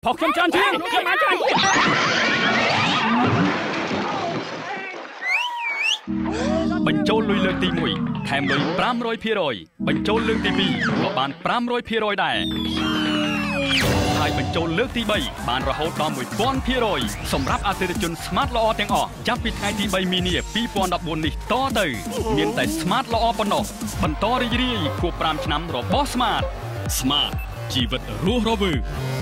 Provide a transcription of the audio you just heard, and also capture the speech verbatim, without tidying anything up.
พอខ្ញុំច្រើនជាងខ្ញុំបានច្រើនជាងបញ្ចូលលុយលើកទីមួយថែមលុយfive hundred percentបញ្ចូលលើកទីពីរក៏បានfive hundred percentដែរហើយបញ្ចូលលើកទីបីបានរហូតដល់one thousand percentសម្រាប់អតិថិជន Smart ល្អទាំងអស់ចាប់ពីថ្ងៃទីthreeមីនាtwenty fourteenនេះតទៅមានតែ Smart ល្អប៉ុណ្ណោះបន្តរីករាយខួបfiveឆ្នាំរបស់ Smart Smart ជីវិតរស់រវើក